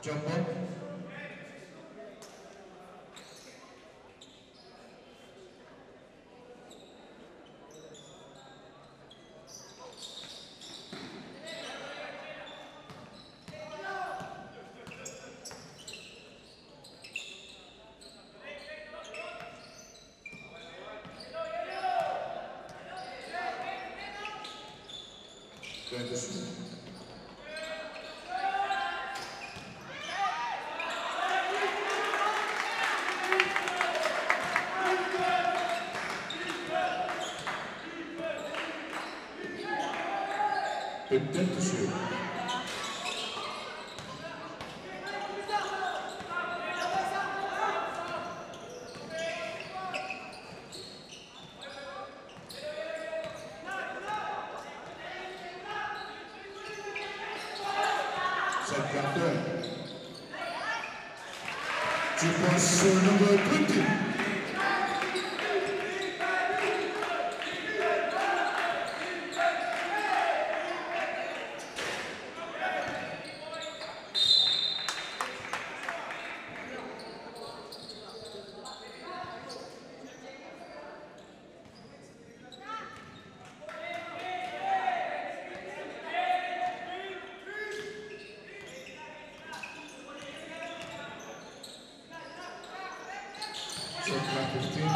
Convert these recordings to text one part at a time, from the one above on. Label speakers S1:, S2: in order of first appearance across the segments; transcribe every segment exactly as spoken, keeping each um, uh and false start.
S1: Jump ball. Going to shoot. fifteen to shoot. Second turn. Two points for number twenty. Number fifteen.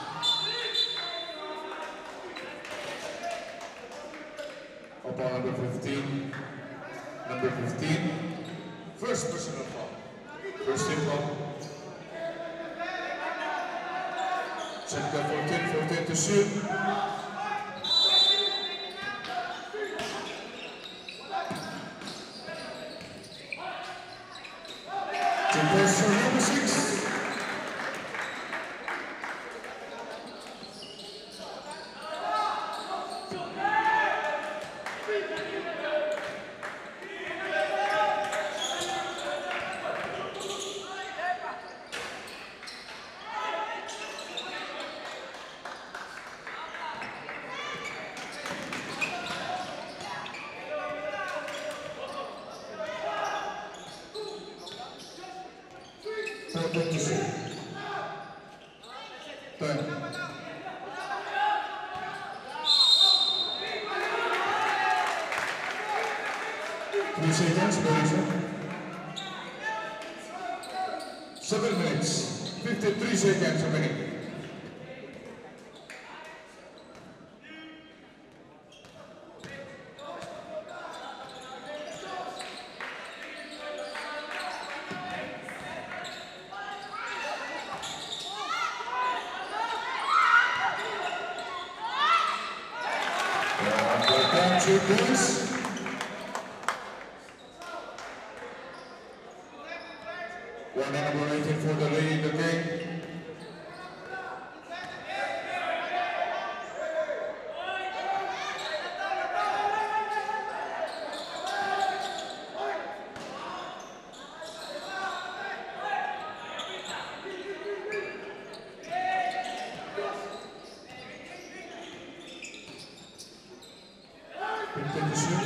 S1: Upon number fifteen. Number fifteen. First personal foul. First team foul. Check the fourteen, fourteen to shoot. Two points for number six. fourteen to shoot. ten. Three seconds, Melissa. Seven minutes, fifty-three seconds a minute. Two points. One number eighteen for the lead in the game. fifteen to shoot.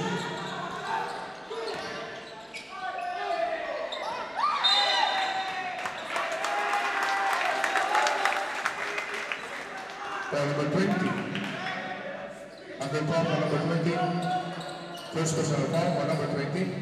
S1: Foul number twenty. Under foul for number twenty. First personal foul for number twenty.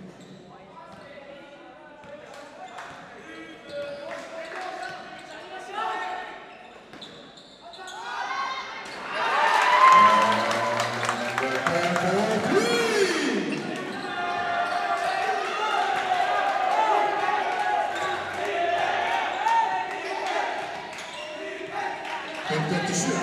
S1: fifteen to shoot.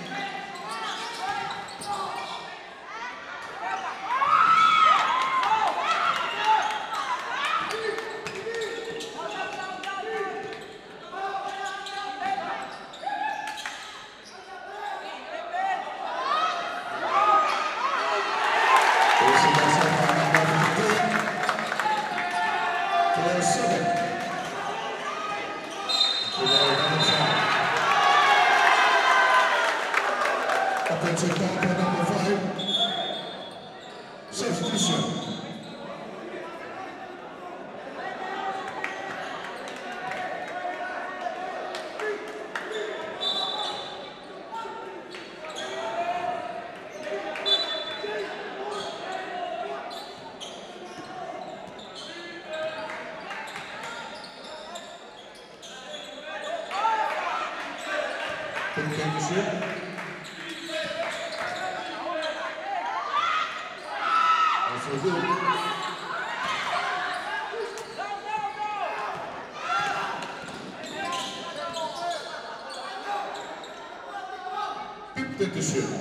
S1: Offensive foul for number five. Substitution. fifteen to shoot. Also good. fifteen to shoot.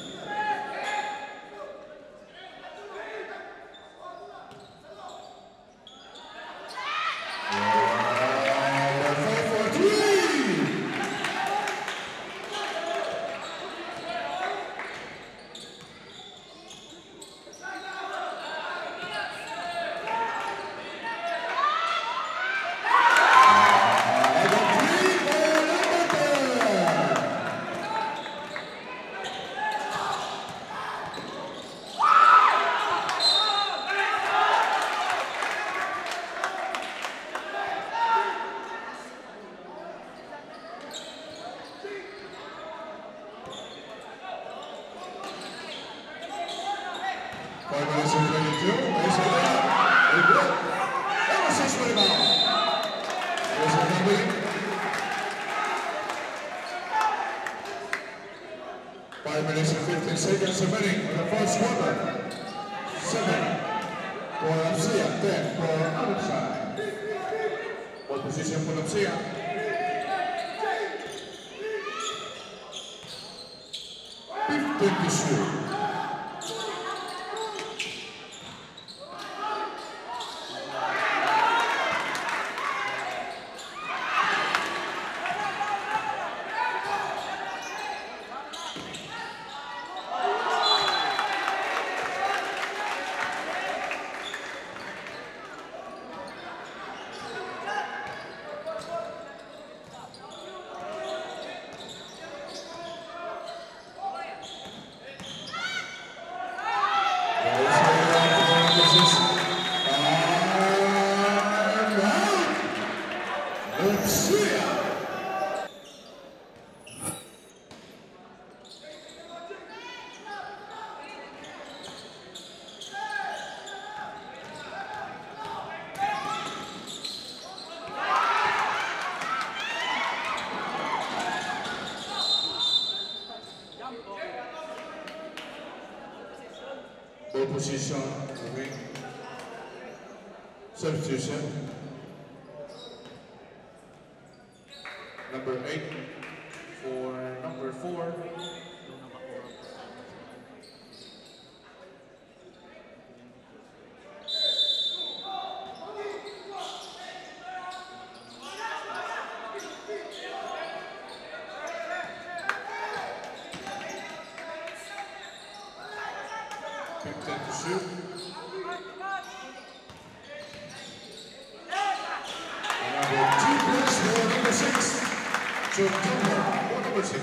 S1: Five minutes and twenty-two. There's a layup. Very good. That was six rebound. There's a double. Five minutes and fifteen seconds remaining in the first quarter. Seven for Apsia, ten for outside. Ball position for Apsia. fifteen to shoot. Ball position, moving. Substitution. Number eight for number four. fifteen to shoot. And number two plus for number six. So Jumbo for number six.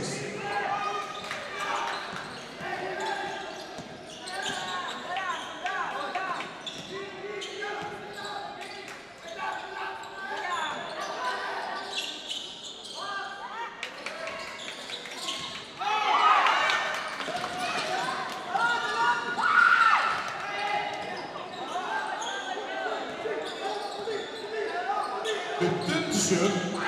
S1: fifteen to shoot.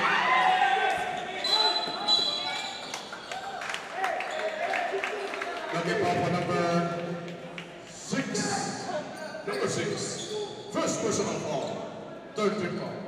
S1: Lucky ball for number six. Number six. First personal foul. Third team foul.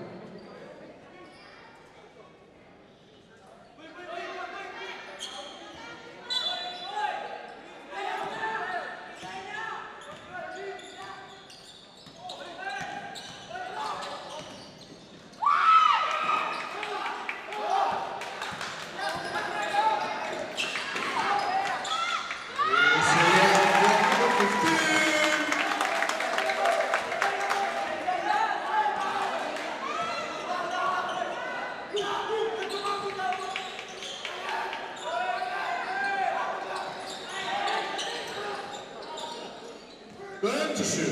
S1: Good to shoot.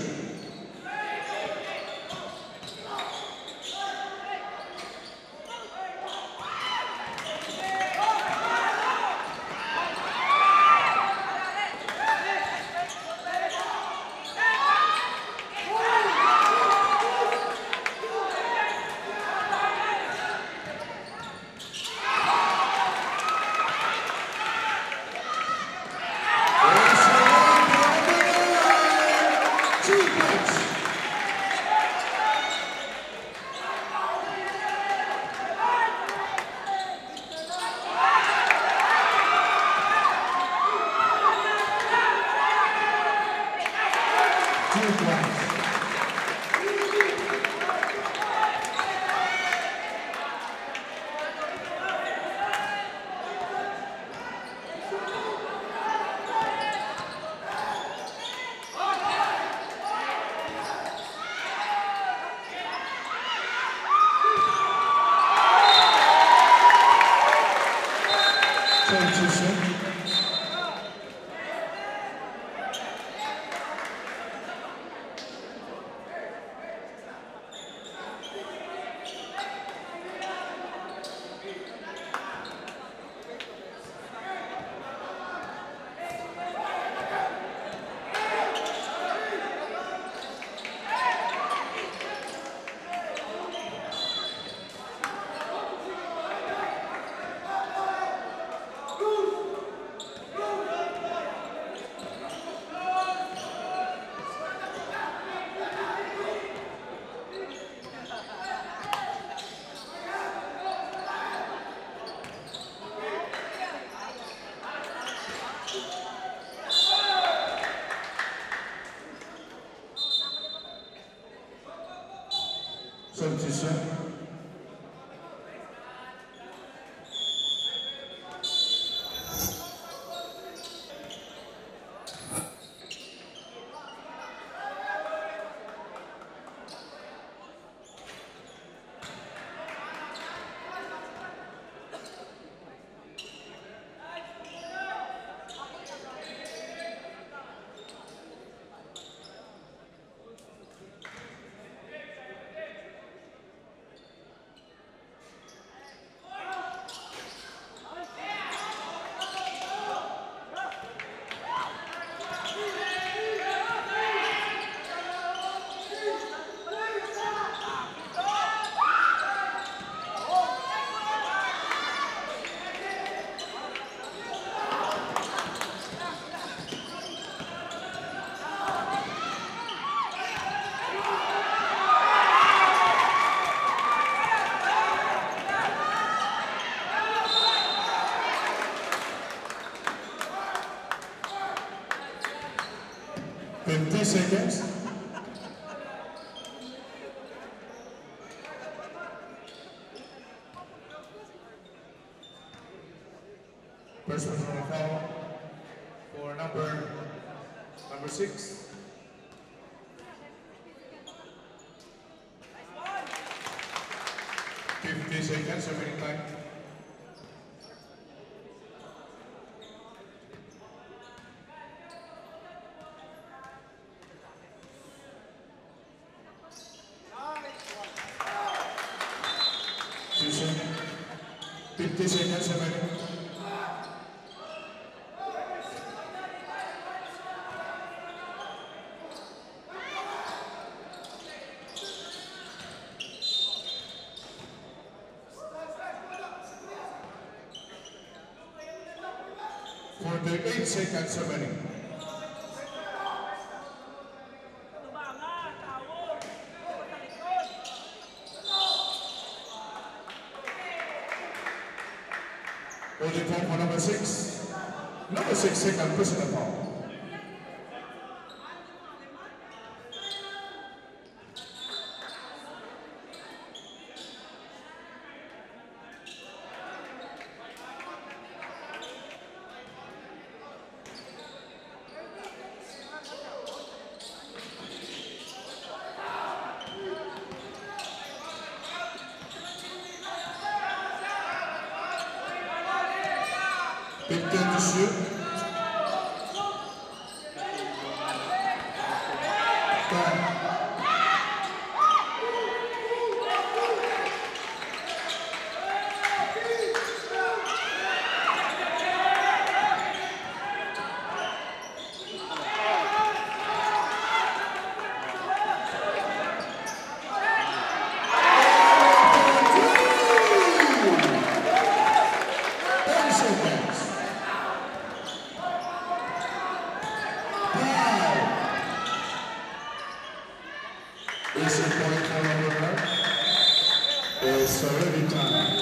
S1: Substitution. fifty seconds. First personal foul for number number six. Fifty seconds remaining time. fifty seconds remaining. forty-eight seconds remaining. Holding foul for number six. Number six second personal foul. fifteen to shoot. Ten. Is a point for number is already time.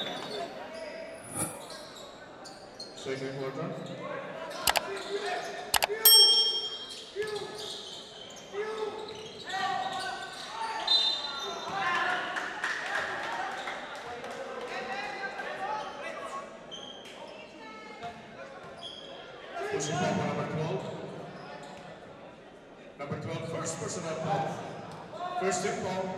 S1: Second quarter. Pushing foul for number twelve. Number twelve, first personal foul. First team foul.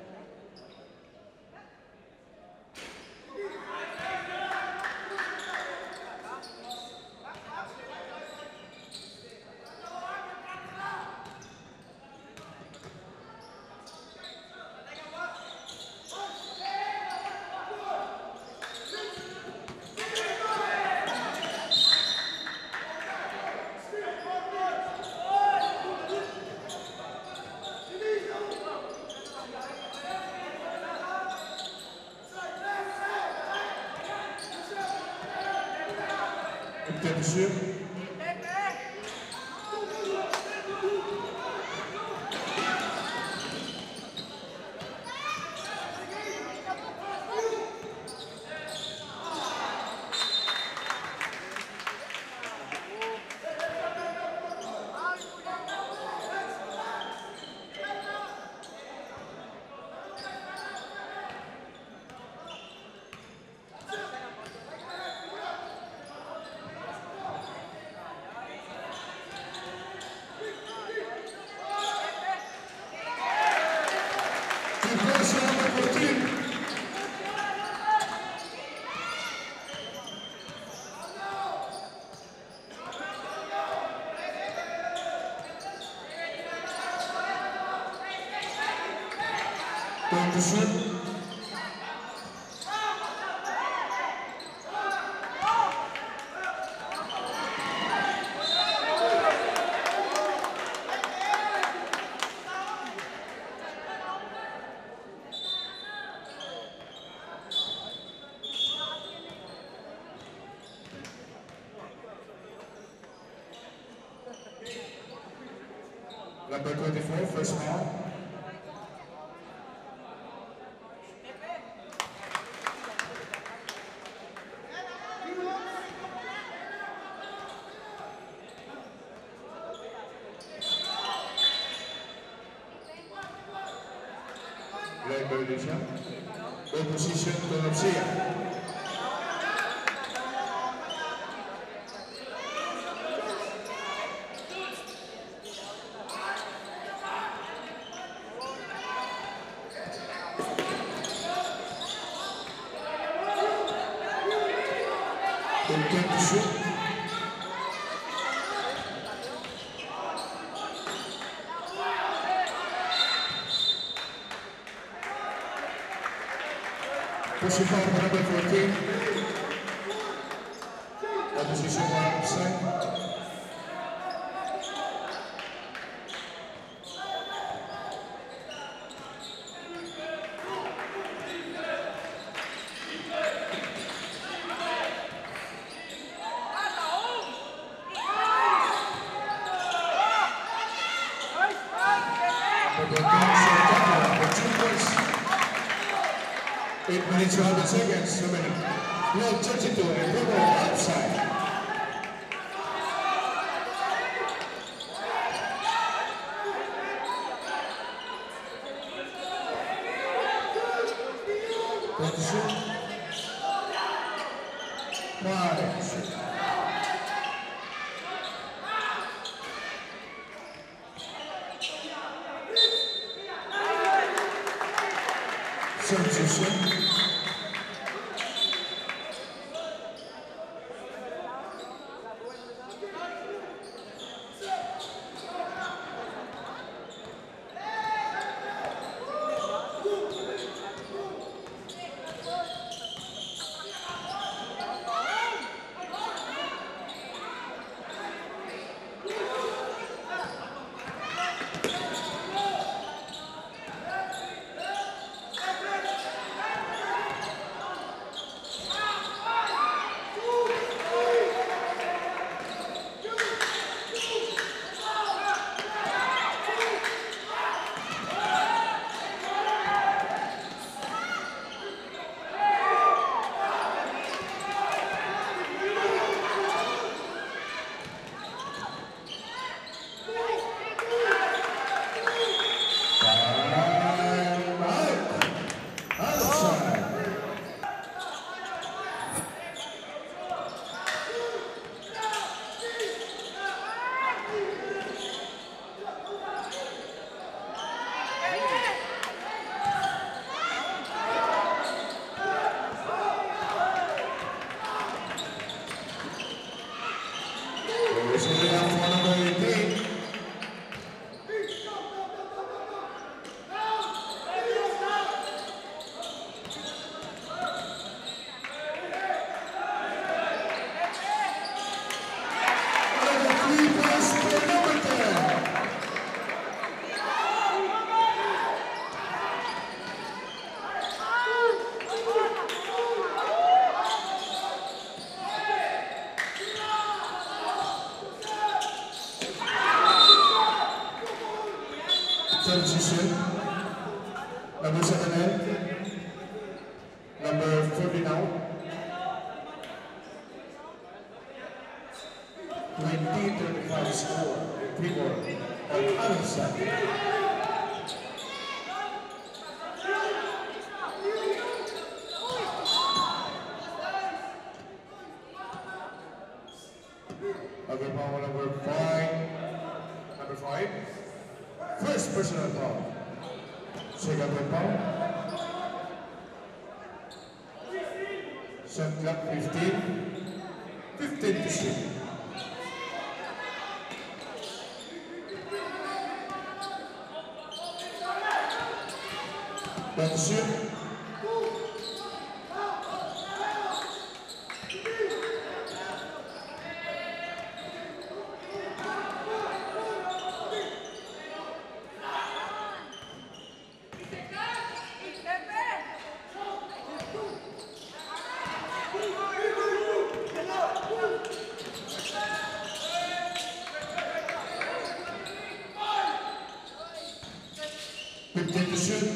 S1: Attention. Attention. Number twenty-four, first foul. Lei Berlisha. Ball position to Garcia. Intent to shoot. Pushing foul for number fourteen. Opposition one outside. Eight minutes, two hundred seconds remaining. Block thirty-two, and double outside. Position. Five. Substitution. Substitution. Number seven N. Number forty now. twenty thirty-five score. People on other side. Other power number five. Number five. First personal foul. Second foul. Shot clock fifteen. fifteen to shoot. One shoot. fifteen to shoot.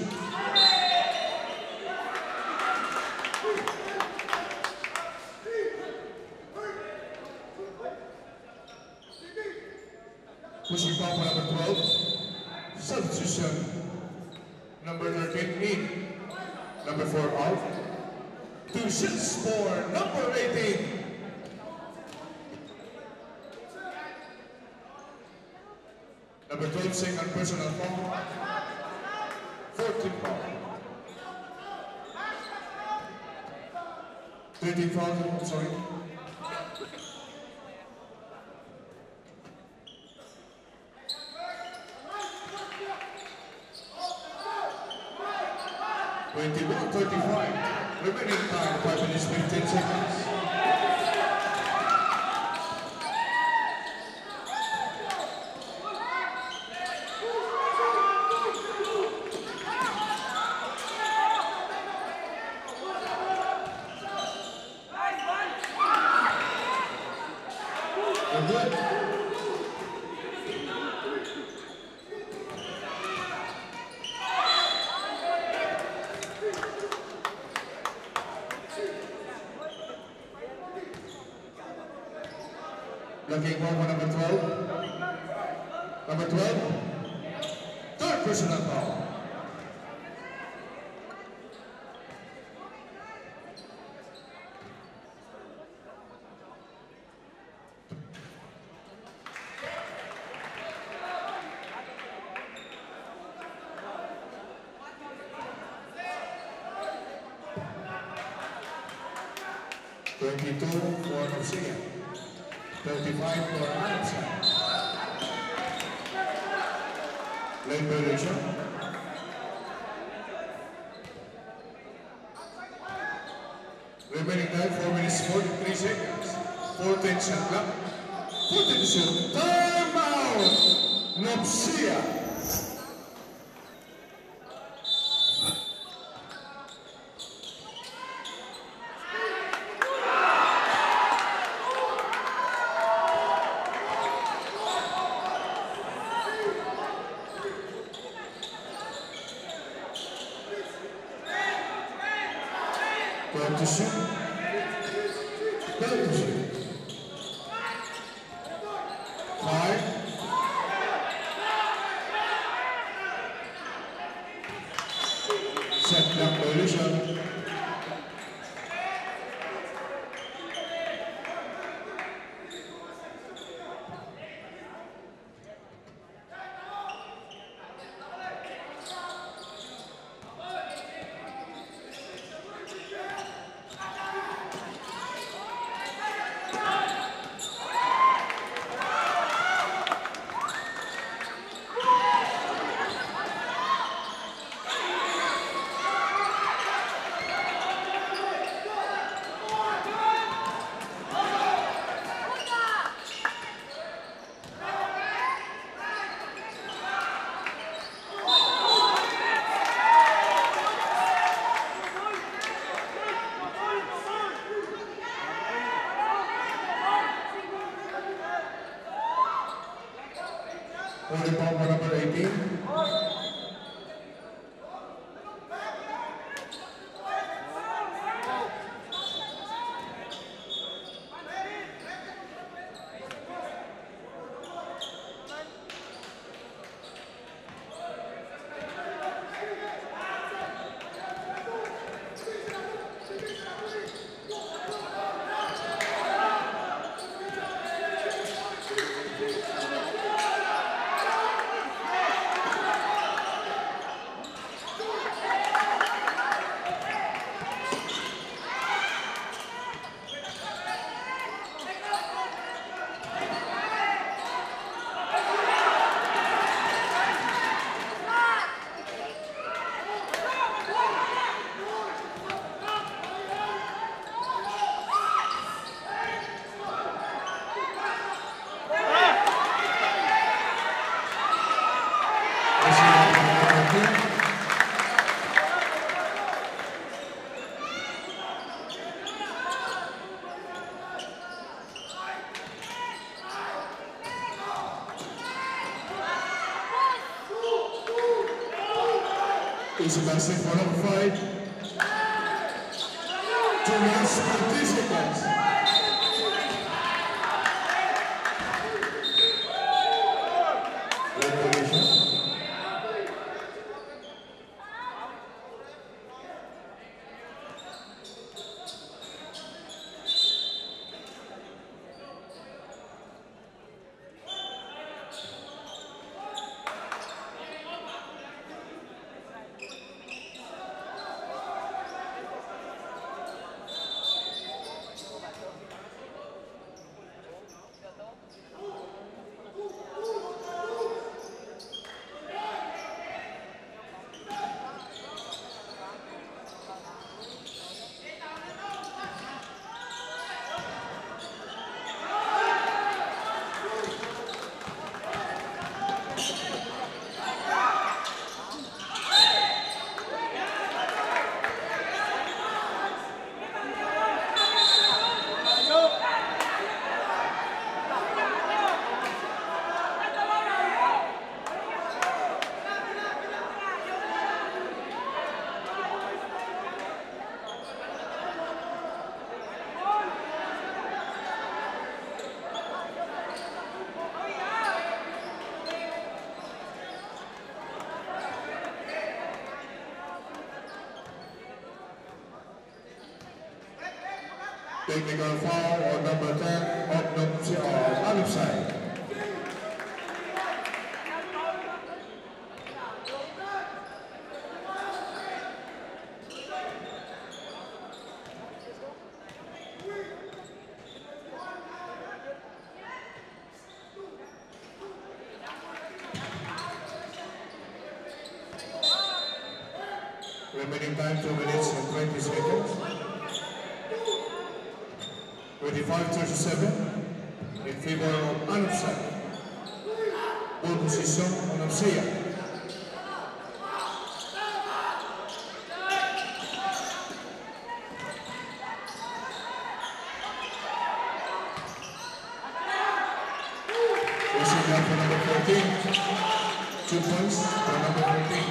S1: Pushing foul for number twelve. Substitution. Number thirteen in. Number four out. Two shots for number eighteen. Number twelve, second personal foul. fourteen foul. thirteen foul, I'm sorry. twenty-one thirty-five. Remaining time, five minutes, fifteen seconds. Good. Looking for number twelve. Number twelve. Third personal foul. twenty-two for Garcia. thirty-five for Anderson. Late variation. Remaining time four minutes forty-three seconds. fourteen shot clock. fourteen shoot. Time out. Garcia. Going to shoot. Going to shoot. Five. Set down position. fourteen. Easy basket for number five. Two minutes, fifty seconds. Red position. Technical foul on number ten of the uh, other side. Remaining time two minutes and twenty seconds. twenty-five thirty-seven in favor of Anupsai. Ball position on Anupsai. Racing down for number fourteen. Two points for number fourteen.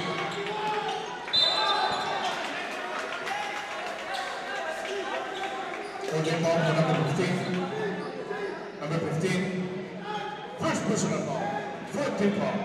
S1: Holding ball for number fifteen. Number fifteen. First personal ball. fourteen ball.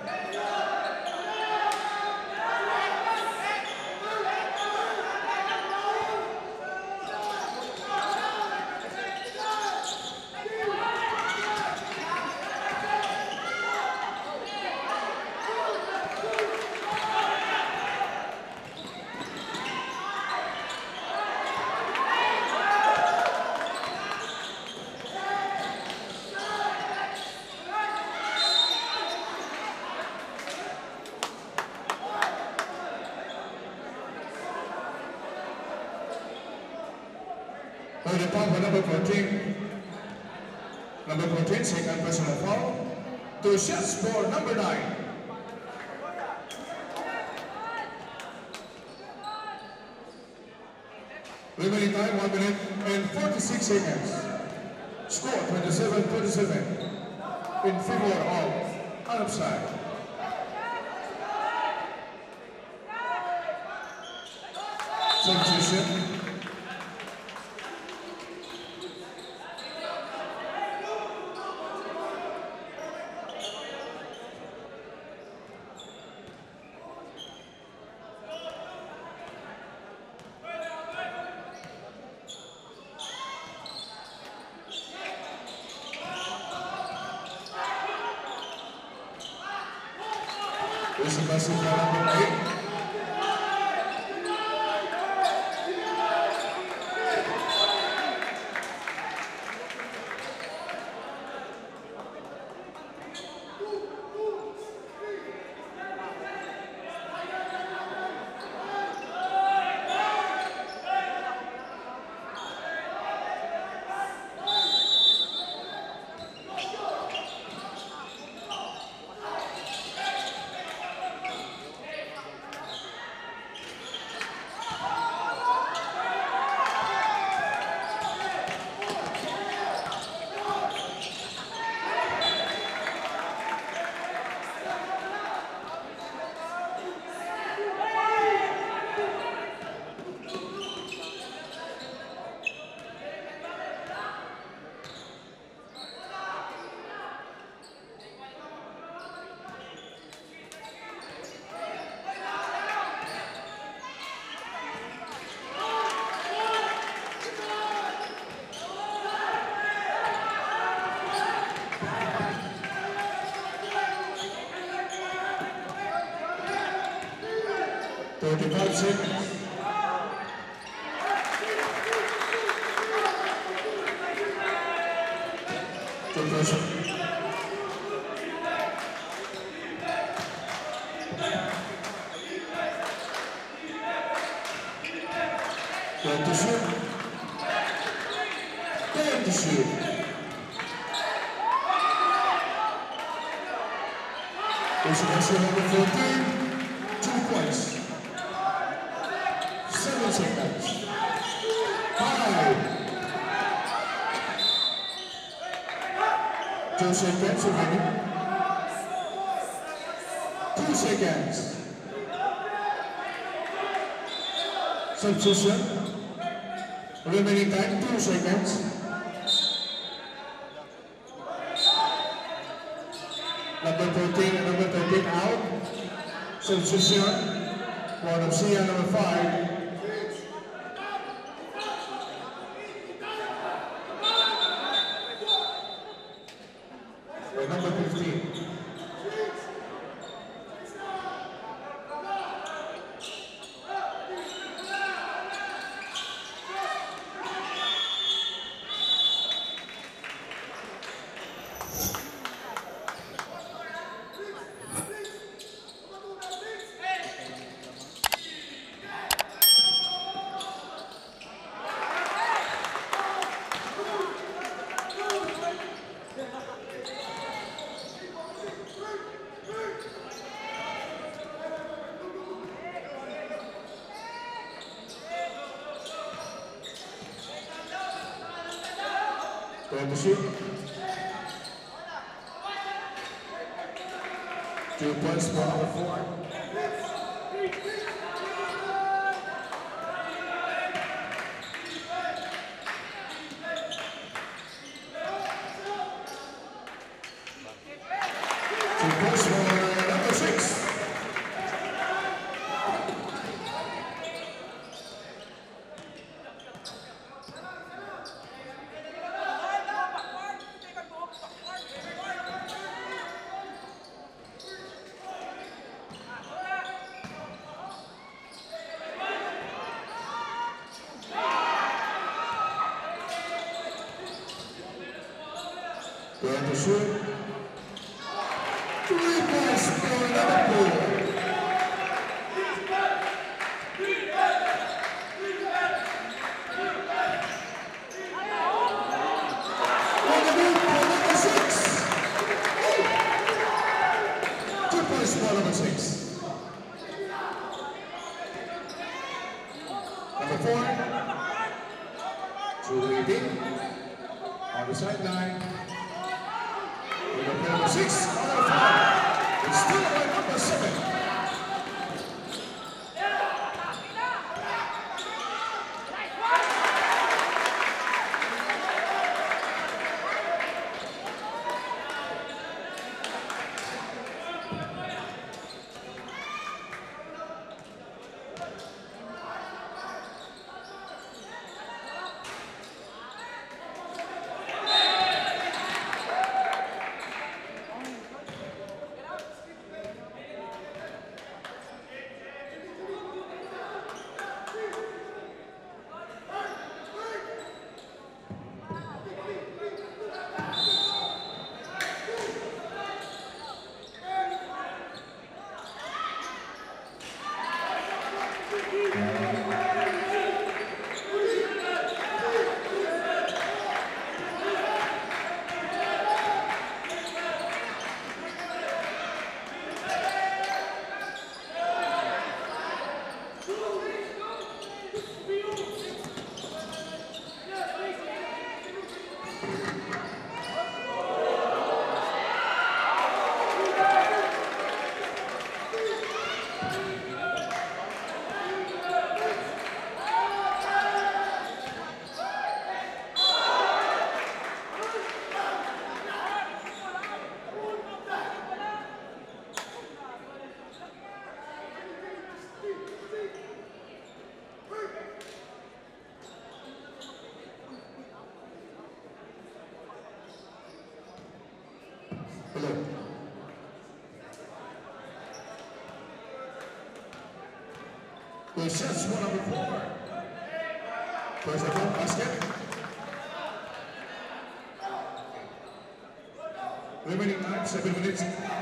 S1: Holding ball for number fourteen. Number fourteen, second personal foul. Two shots for number nine. Remaining time one minute and forty-six seconds. Score twenty-seven thirty-seven in favor of Anupsai. Substitution. This is Messi for number eight. thirty-five seconds. Two person. Going to shoot. Going to shoot. Position number fourteen, two points. Seven seconds. Five. Two seconds remaining. Two seconds. Substitution. Remaining time, two seconds. Number fourteen and number thirteen out. Substitution. One of Sia, number five. And number fifteen. Going to shoot. Two points for number four. Two points for number six. Going to shoot. Three points for number four. Number six. Two points for number six. Number four. Julie Dean on the sideline. Number six, number five. It's still by number seven. The shots for number four. First of all, basket. Remaining time, seven minutes.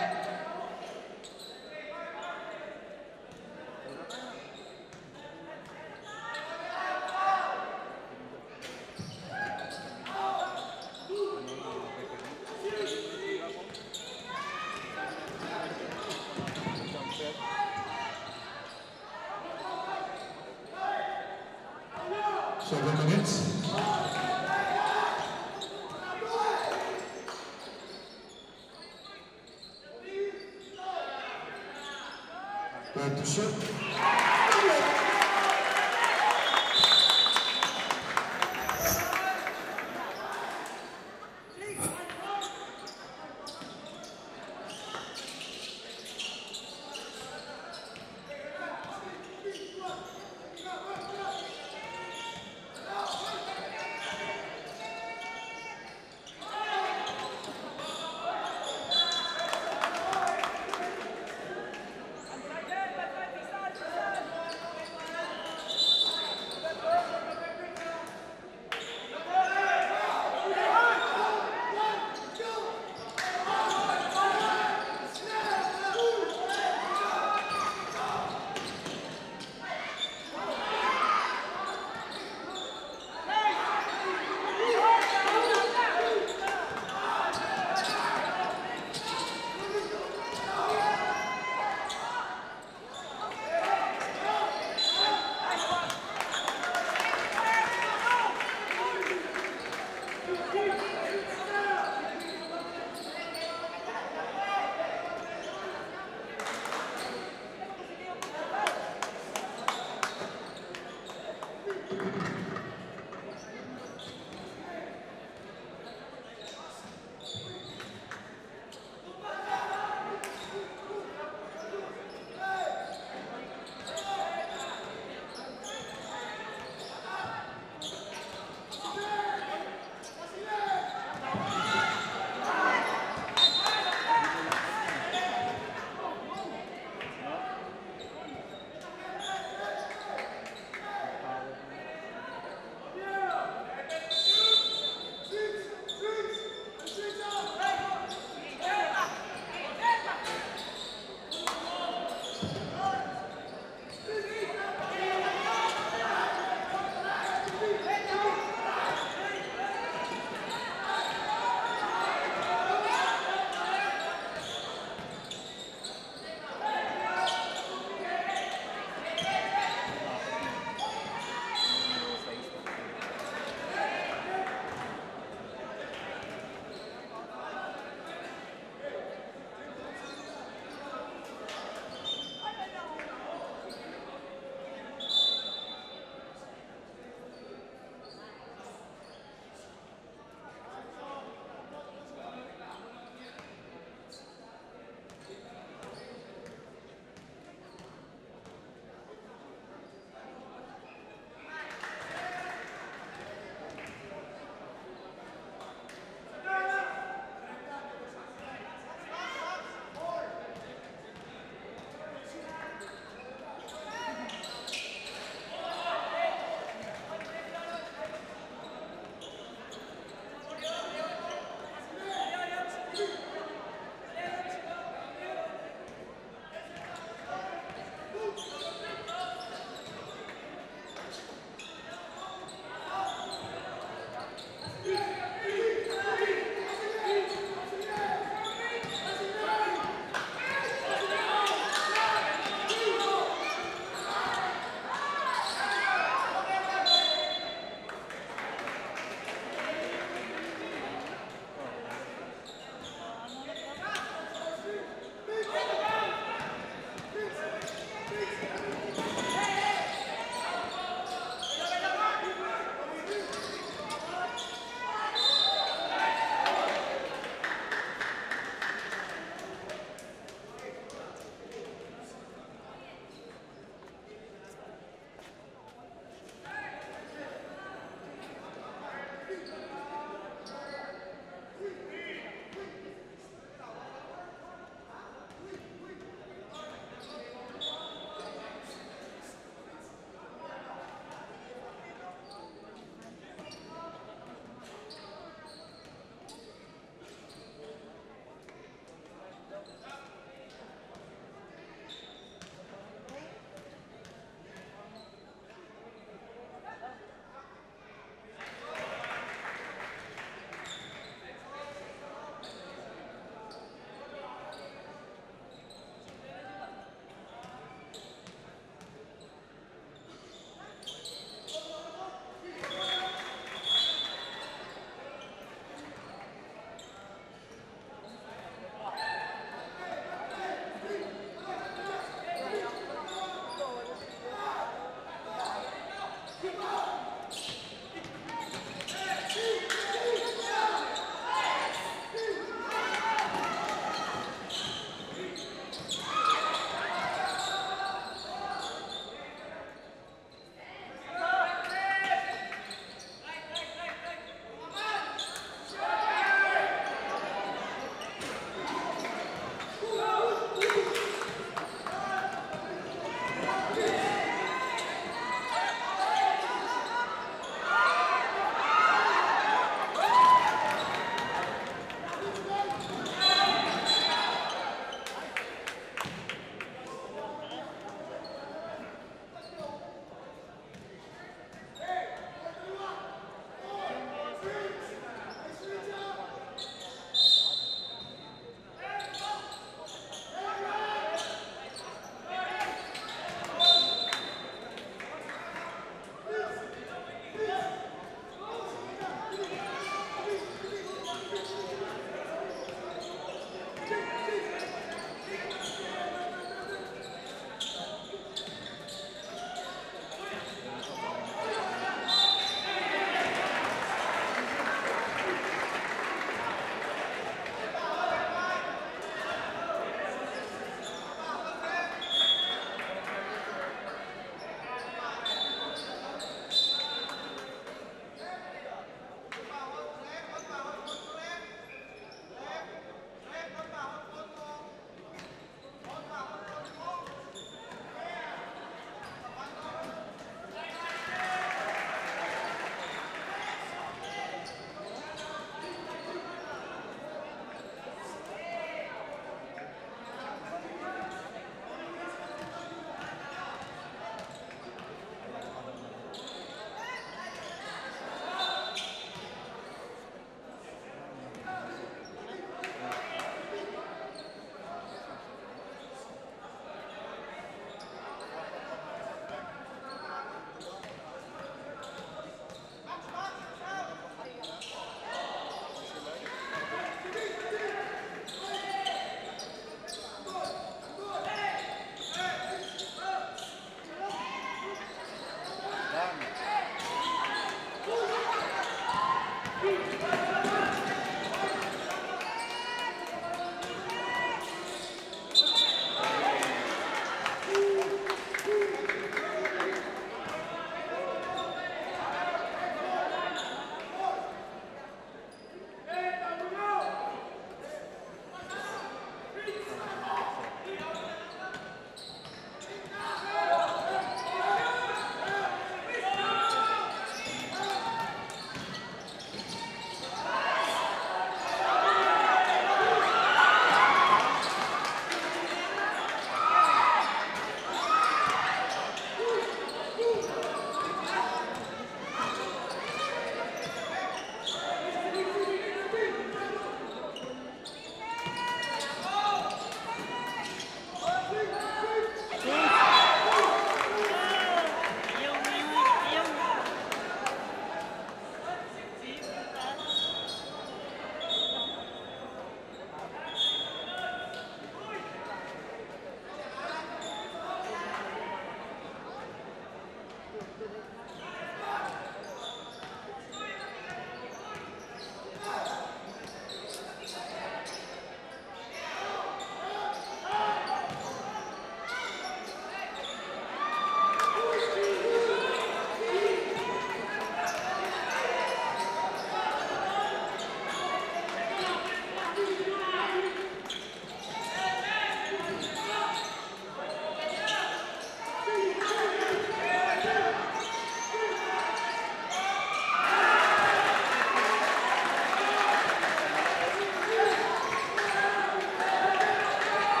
S1: Seven minutes. Back to shoot.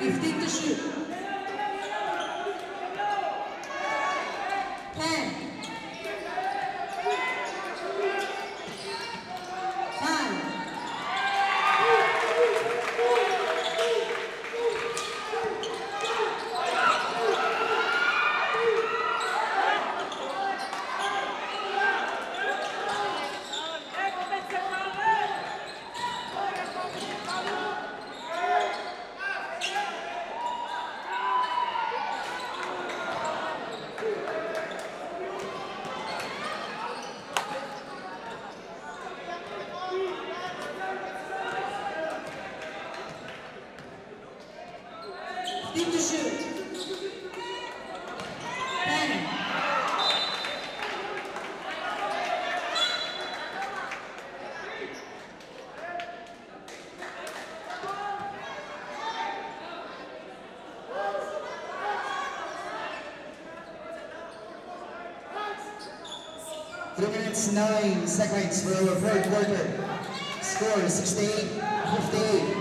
S2: fifteen to shoot. ten. five. fifteen to shoot. ten.
S3: Three minutes, nine seconds for our third quarter. Score sixty-eight fifty-eight.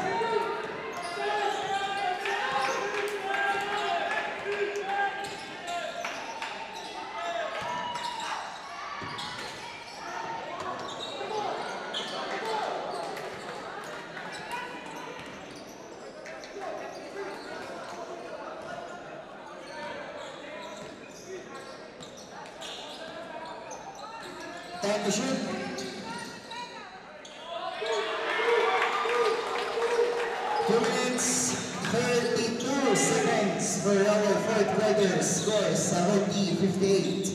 S3: Time to shoot. Two minutes, thirty-two seconds for our fourth quarter. Score seventy fifty-eight.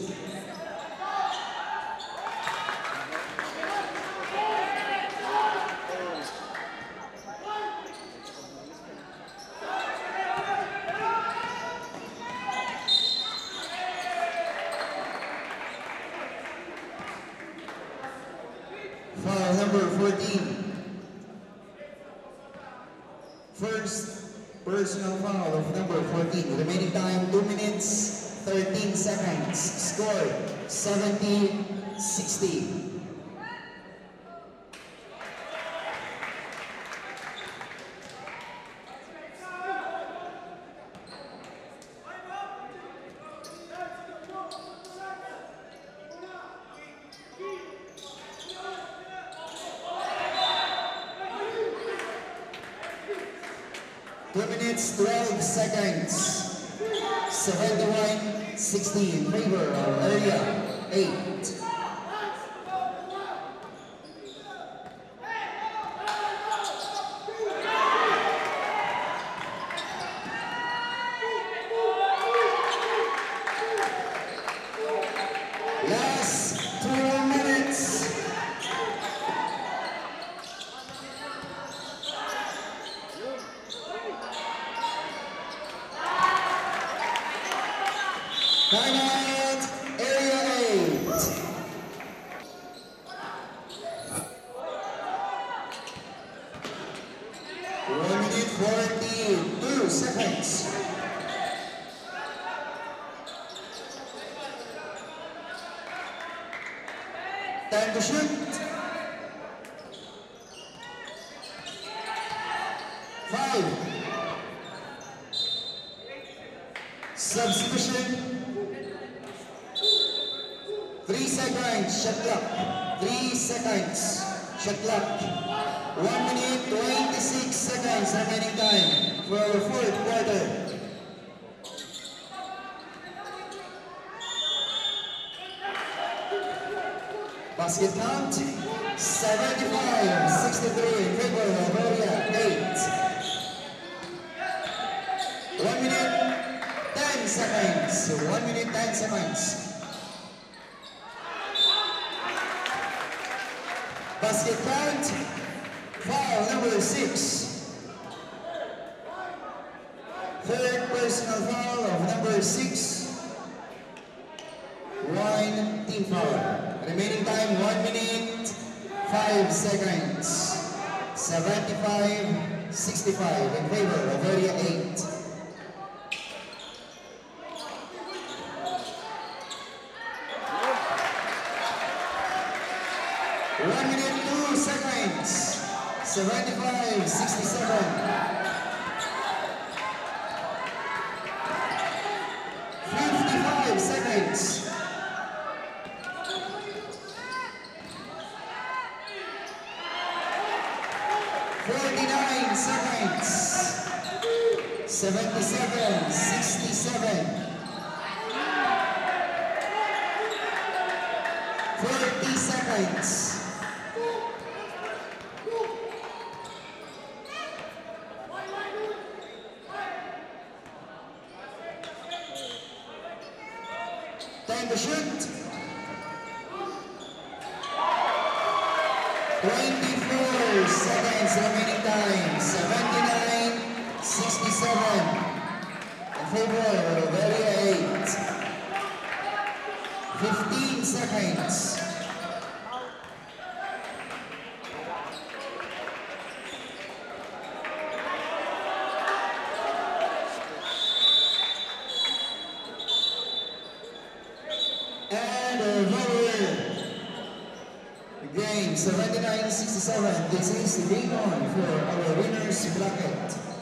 S3: Foul number fourteen. First personal foul of number fourteen. Remaining time two minutes, thirteen seconds. Score seventy sixty. Two minutes, twelve seconds. seventy-one sixty in favor of area eight. Last two minutes. Timeout, area eight. One minute forty-two seconds. Time to shoot. Five. Substitution. Three seconds, shot clock. Three seconds, shot clock. One minute, twenty-six seconds remaining time for our fourth quarter. Basket count, seventy-five sixty-three in favor of area eight. One minute, ten seconds. One minute, ten seconds. Basket count, foul number six. Third personal foul of number six. One team foul. Remaining time, one minute, five seconds. seventy-five sixty-five in favor of area eight. One minute, two seconds. seventy-five sixty-seven. seventy-seven sixty-seven. forty seconds. Time to shoot. twenty-four seconds remaining time. seventy-nine sixty-seven. In favor of area eight. fifteen seconds. And over. Game seventy-nine sixty-seven. This is the game on for our winners bracket.